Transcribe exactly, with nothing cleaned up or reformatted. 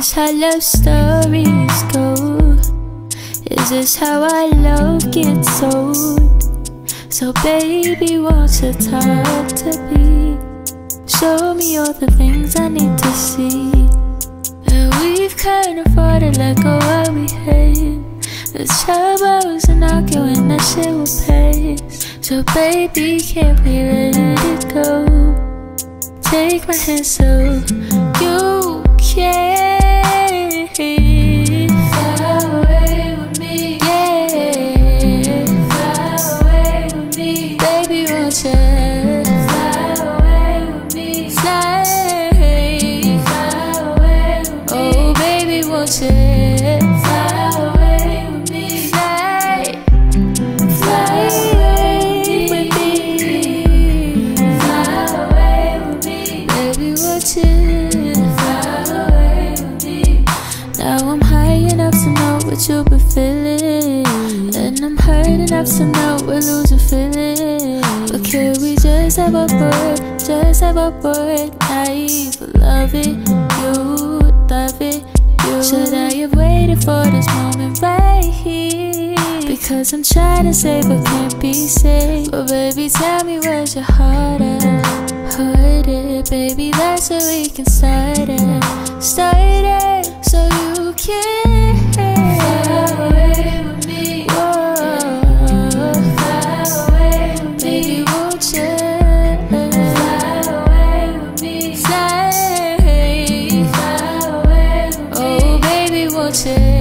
this how love stories go? Is this how our love gets old? So baby, won't you talk to me? Show me all the things I need to see. And we've can't afford to let go what we hate. The troubles and arguing, that shit will pass. So baby, can't we let it go? Take my hand so you can fly away with me. Yeah, fly away with me. Baby, won't you fly away with me? Fly, fly away with me. Oh baby, won't you fly away with me? Fly, fly away with me. Fly away with me. Baby, won't you fly away with me? Now I'm high enough to know what you've been feeling, and I'm hurt enough to know we're losing feeling. But can we just have a boy, just have a boy, naive, love it, you love it, you. Should I have waited for this moment right here? Because I'm trying to say but can't be saved. But baby, tell me where's your heart at? Heart it, baby, that's where we can start it. Start it, so you can fly away with me. Whoa, fly away with me. Baby, won't you fly away with me? Fly, fly away with me. Oh baby, won't you